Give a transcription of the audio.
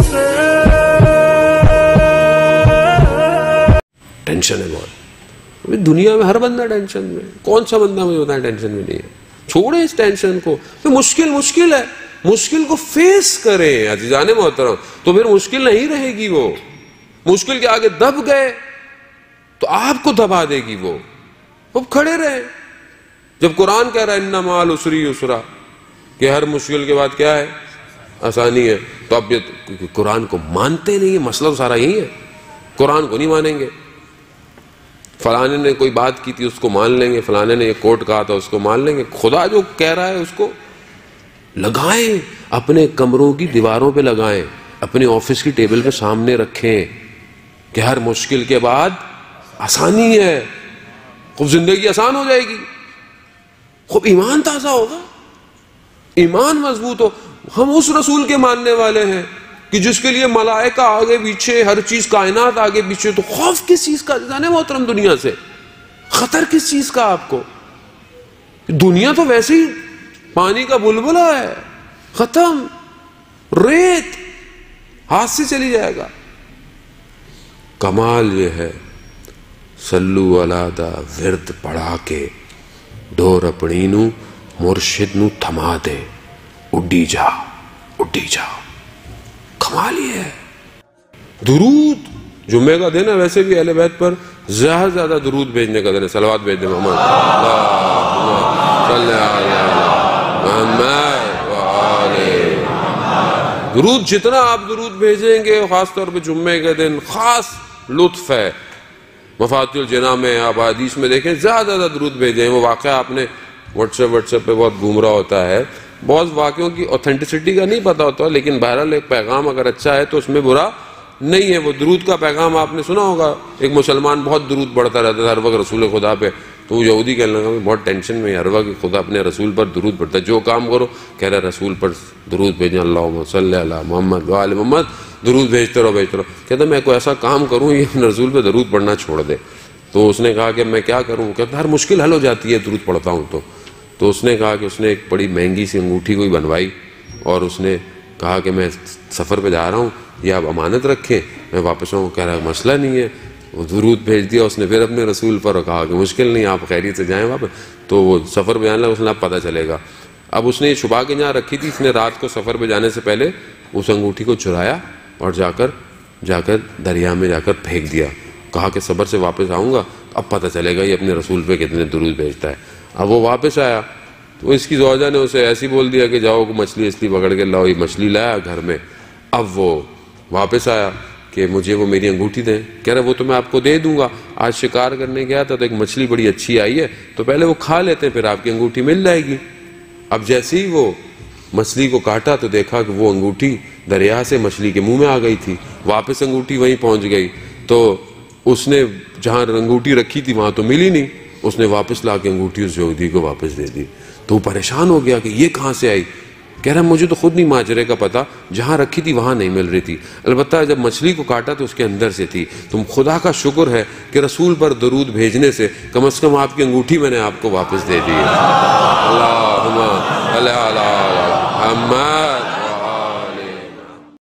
Tension ہے بہت دنیا میں، ہر بندہ ٹینشن میں. کون سا بندہ مجھے بتائیں ٹینشن میں نہیں ہے؟ چھوڑیں اس ٹینشن کو. مشکل ہے، مشکل کو فیس کریں عزیزان محترم، تو پھر مشکل نہیں رہے گی. وہ مشکل کے آگے دب گئے تو آپ کو دبا دے گی. وہ اب کھڑے رہے. جب قرآن کہہ رہا ہے ان مع العسر یسرا، کہ ہر مشکل کے بعد کیا ہے؟ آسانی ہے. تو اب یہ قرآن کو مانتے نہیں ہیں، مسئلہ سارا یہی ہے. قرآن کو نہیں مانیں گے. فلانے نے کوئی بات کی تھی اس کو مان لیں گے، فلانے نے یہ کوٹ کہا تھا اس کو مان لیں گے. خدا جو کہہ رہا ہے اس کو لگائیں، اپنے کمروں کی دیواروں پہ لگائیں، اپنے آفس کی ٹیبل پہ سامنے رکھیں کہ ہر مشکل کے بعد آسانی ہے. خوب زندگی آسان ہو جائے گی، خوب ایمان تازہ ہوگا، ایمان مضبوط ہو. ہم اس رسول کے ماننے والے ہیں کہ جس کے لیے ملائکہ آگے پیچھے، ہر چیز کائنات آگے پیچھے. تو خوف کس چیز کا جانے محترم؟ دنیا سے خطر کس چیز کا آپ کو؟ دنیا تو ویسے ہی پانی کا بلبلہ ہے، ختم، ریت، ہاتھ سے چلی جائے گا. کمال یہ ہے سلو علی دا ورد پڑھا کے ڈور اپنی نو مرشد نو تھما دے، اڈی جا اڈی جا. کمال یہ ہے. درود جمعے کا دن ہے، ویسے بھی اہل بیت پر زیادہ سے زیادہ درود بھیجنے کا دن ہے. صلوات بھیج دیں محمد صلی محمد وآلہ. درود جتنا آپ درود بھیجیں گے، خاص طور پہ جمعے کے دن خاص لطف ہے. مفاتیح الجناح میں آپ حدیث میں دیکھیں زیادہ زیادہ درود بھیجیں. وہ واقعہ آپ نے واٹس ایپ پہ بہت گھوم رہا ہوتا ہے، بہت واقعوں کی اوتھینٹسٹی کا نہیں پتا ہوتا، لیکن بہرحال ایک پیغام اگر اچھا ہے تو اس میں برا نہیں ہے. وہ درود کا پیغام آپ نے سنا ہوگا. ایک مسلمان بہت درود پڑھتا رہتا تھا ہر وقت رسول خدا پہ. تو وہ یہودی کہنے لگا بہت ٹینشن میں ہر وقت خدا اپنے رسول پر درود پڑھتا ہے. جو کام کرو کہہ رہا رسول پر درود بھیجیں، اللہم صلی علی محمد وآل محمد، درود بھیجتے رہو بھیجتے رہو. کہتا میں کوئی ایسا کام کروں یہ اپنے رسول پہ درود پڑھنا چھوڑ دے. تو اس نے کہا کہ میں کیا کروں؟ کہتا ہر مشکل حل ہو جاتی ہے درود پڑھتا ہوں. تو اس نے کہا کہ اس نے ایک بڑی مہنگی سی انگوٹھی کوئی بنوائی اور اس نے کہا کہ میں سفر پہ جا رہا ہوں، یہ آپ امانت رکھیں، میں واپس آؤں. کہہ رہا مسئلہ نہیں ہے. وہ درود بھیج دیا اس نے پھر اپنے رسول پر اور کہا کہ مشکل نہیں، آپ خیریت سے جائیں واپس. تو وہ سفر پہ جانے لگا، اس نے اب پتہ چلے گا. اب اس نے یہ چھپا کے جہاں رکھی تھی، اس نے رات کو سفر پہ جانے سے پہلے اس انگوٹھی کو چرایا اور جا کر دریا میں جا کر پھینک دیا. کہا کہ صبر سے واپس آؤں گا اب پتہ چلے گا یہ اپنے رسول پہ کتنے درود بھیجتا ہے. اب وہ واپس آیا تو اس کی زوجہ نے اسے ایسی بول دیا کہ جاؤ مچھلی پکڑ کے لاؤ. یہ مچھلی لایا گھر میں. اب وہ واپس آیا کہ مجھے وہ میری انگوٹھی دیں. کہہ رہا وہ تو میں آپ کو دے دوں گا، آج شکار کرنے گیا تھا تو ایک مچھلی بڑی اچھی آئی ہے تو پہلے وہ کھا لیتے ہیں پھر آپ کی انگوٹھی مل جائے گی. اب جیسے ہی وہ مچھلی کو کاٹا تو دیکھا کہ وہ انگوٹھی دریا سے مچھلی کے منہ میں آ گئی تھی. واپس انگوٹھی وہیں پہنچ گئی. تو اس نے جہاں انگوٹھی رکھی تھی وہاں تو ملی نہیں. اس نے واپس لا کے انگوٹھی اس یہودی کو واپس دے دی. تو وہ پریشان ہو گیا کہ یہ کہاں سے آئی. کہہ رہا مجھے تو خود نہیں ماجرے کا پتا، جہاں رکھی تھی وہاں نہیں مل رہی تھی، البتہ جب مچھلی کو کاٹا تو اس کے اندر سے تھی. تم خدا کا شکر ہے کہ رسول پر درود بھیجنے سے کم از کم آپ کی انگوٹھی میں نے آپ کو واپس دے دی. اللہم صلی علی محمد